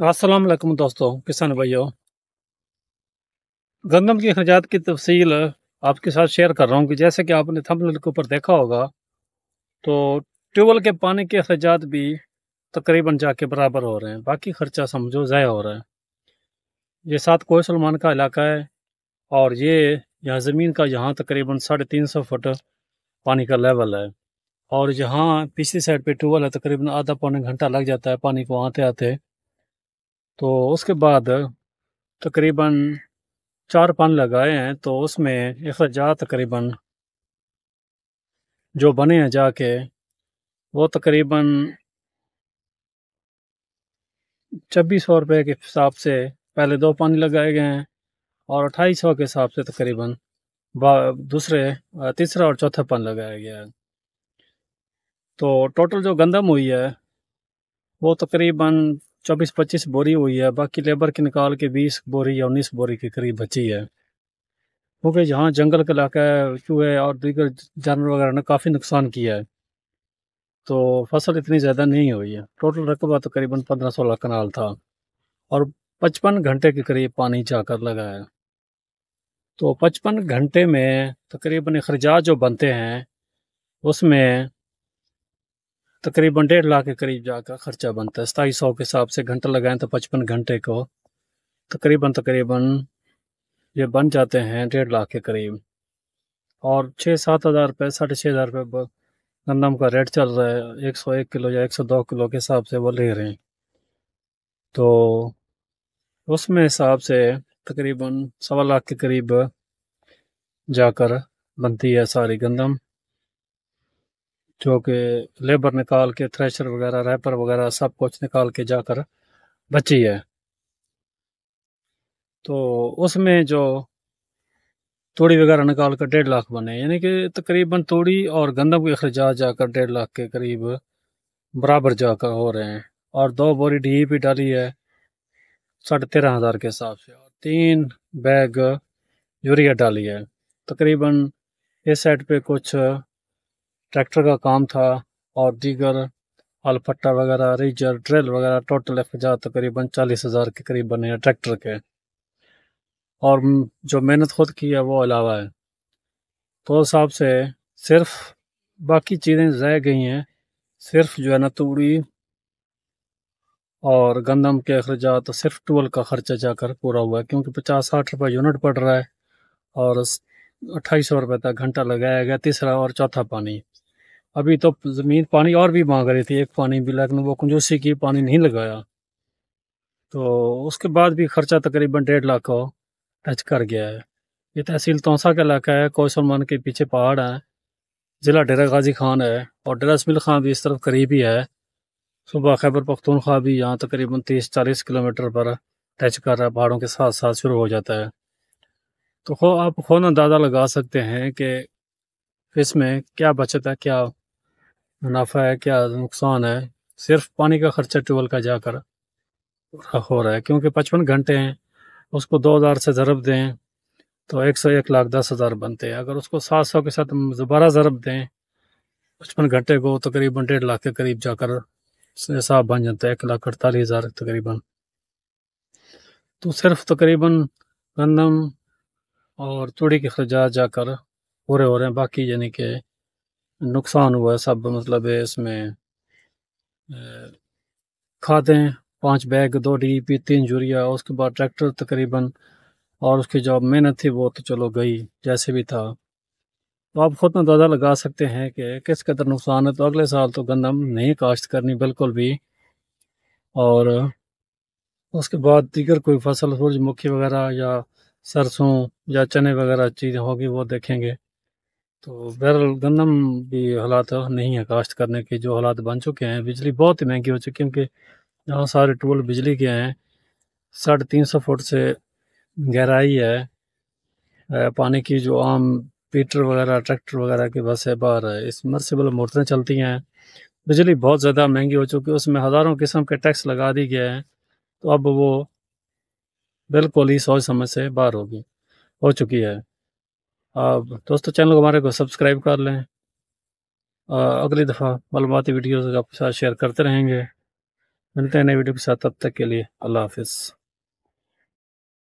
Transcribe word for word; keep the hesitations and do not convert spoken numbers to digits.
अस्सलाम वालेकुम दोस्तों, किसान भाइयों। गंदम की अखराजात की तफसील आपके साथ शेयर कर रहा हूँ कि जैसे कि आपने थंबनेल के ऊपर देखा होगा, तो ट्यूबवेल के पानी के अखराजात भी तकरीबन जाके बराबर हो रहे हैं, बाकी खर्चा समझो ज़ाया हो रहा है। ये सात कोह सलमान का इलाका है और ये यहाँ ज़मीन का यहाँ तकरीबन साढ़े तीन सौ फुट पानी का लेवल है। और जहाँ पिछली साइड पे ट्यूबवेल है तकरीबन आधा पौने घंटा लग जाता है पानी को आते आते। तो उसके बाद तकरीबन चार पानी लगाए हैं, तो उसमें अखराजात तकरीबन जो बने हैं जाके वो तकरीबन छब्बीस सौ रुपये के हिसाब से पहले दो पानी लगाए गए हैं और अट्ठाईस सौ के हिसाब से तकरीबन दूसरे तीसरा और चौथा पानी लगाया गया है। तो टोटल जो गंदम हुई है वो तकरीबन चौबीस पच्चीस बोरी हुई है, बाकी लेबर की निकाल के बीस बोरी या उन्नीस बोरी के करीब बची है, क्योंकि यहाँ जंगल का इलाका है, चूहे और दीगर जानवर वगैरह ने काफ़ी नुकसान किया है, तो फसल इतनी ज़्यादा नहीं हुई है। टोटल रकबा तकरीबन पंद्रह सोलह कनाल था और पचपन घंटे के करीब पानी जाकर लगा है। तो पचपन घंटे में तकरीबन अखराजात जो बनते हैं उसमें तकरीबन डेढ़ लाख के करीब जाकर ख़र्चा बनता है। सताईस सौ के हिसाब से घंटा लगाएं तो पचपन घंटे को तकरीबन तकरीबन ये बन जाते हैं डेढ़ लाख के करीब। और छः सात हज़ार रुपये साढ़े छः हज़ार रुपये गंदम का रेट चल रहा है, एक सौ एक किलो या एक सौ दो किलो के हिसाब से वो ले रहे हैं। तो उसमें हिसाब से तकरीबन सवा लाख के करीब जाकर बनती है सारी गंदम, जो कि लेबर निकाल के थ्रेशर वगैरह रैपर वगैरह सब कुछ निकाल के जाकर बची है। तो उसमें जो तूड़ी वगैरह निकाल कर डेढ़ लाख बने, यानी कि तकरीबन तूड़ी और गंदम के अखराजात जाकर डेढ़ लाख के करीब बराबर जाकर हो रहे हैं। और दो बोरी डी पी डाली है साढ़े तेरह हज़ार के हिसाब से और तीन बैग यूरिया डाली है। तकरीबन इस साइड पे कुछ ट्रैक्टर का काम था और दीगर अलपट्टा वगैरह रीजर ड्रिल वगैरह टोटल अखराजात तकरीबन चालीस हज़ार के करीब बने हैं ट्रैक्टर के, और जो मेहनत खुद की है वो अलावा है। तो उस हिसाब से सिर्फ बाकी चीज़ें ज़ाय गई हैं, सिर्फ जो है ना तूड़ी और गंदम के अखराजात तो सिर्फ टूल का खर्चा जाकर पूरा हुआ है, क्योंकि पचास साठ रुपये यूनिट पड़ रहा है और अट्ठाईस सौ रुपये तक घंटा लगाया गया तीसरा और चौथा पानी। अभी तो ज़मीन पानी और भी मांग रही थी एक पानी भी, लेकिन वो कंजूसी की पानी नहीं लगाया, तो उसके बाद भी खर्चा तकरीबन डेढ़ लाख को टच कर गया है। ये तहसील तौसा का इलाका है, कोह सलमान के पीछे पहाड़ है, ज़िला डेरा गाजी खान है और डेरा इसमाइल खान भी इस तरफ करीब ही है। सुबह खैबर पख्तूनख्वा भी यहाँ तकरीबन तीस चालीस किलोमीटर पर टच कर रहा है, पहाड़ों के साथ साथ शुरू हो जाता है। तो खो आप खुद अंदाज़ा लगा सकते हैं कि इसमें क्या बचत है, क्या मुनाफा है, क्या नुकसान है। सिर्फ पानी का खर्चा ट्यूबवेल का जाकर हो रहा है, क्योंकि पचपन घंटे हैं, उसको दो हज़ार से ज़रब दें तो एक सौ एक लाख दस हज़ार बनते हैं। अगर उसको सात सौ के साथ दोबारा ज़रब दें पचपन घंटे को तकरीबन डेढ़ लाख के करीब जाकर हिसाब बन जाता है, एक लाख अड़तालीस हज़ार तकरीबन। तो सिर्फ तकरीबन गंदम और तूड़ी के अखराजात जाकर पूरे हो रहे हैं, बाकी यानी कि नुकसान हुआ है सब। मतलब है इसमें खादें पाँच बैग, दो डी पी, तीन यूरिया, उसके बाद ट्रैक्टर तकरीबन, और उसकी जो मेहनत थी वो तो चलो गई जैसे भी था। तो आप खुद अंदाज़ा लगा सकते हैं कि किस कदर नुकसान है। तो अगले साल तो गंदम नहीं काश्त करनी बिल्कुल भी, और उसके बाद दीगर कोई फसल सूरजमुखी वगैरह या सरसों या चने वगैरह चीज़ें होगी वो देखेंगे। तो बहरहाल गंदम भी हालात नहीं है काश्त करने के, जो हालात बन चुके हैं। बिजली बहुत ही महंगी हो चुकी है, क्योंकि यहाँ सारे टूल बिजली के हैं, साढ़े तीन सौ फुट से गहराई है, पानी की जो आम पीटर वगैरह ट्रैक्टर वगैरह की बस है बाहर है, सबमर्सिबल मोटरें चलती हैं। बिजली बहुत ज़्यादा महंगी हो चुकी है, उसमें हज़ारों किस्म के टैक्स लगा दी गए हैं, तो अब वो बिल्कुल ही सोच समझ से बाहर होगी हो चुकी है। अब दोस्तों चैनल को हमारे को सब्सक्राइब कर लें, अगली दफ़ा मालूमाती वीडियोज़ आपके साथ शेयर करते रहेंगे। ملتے ہیں نئے ویڈیو کے ساتھ، تب تک کے لیے اللہ حافظ۔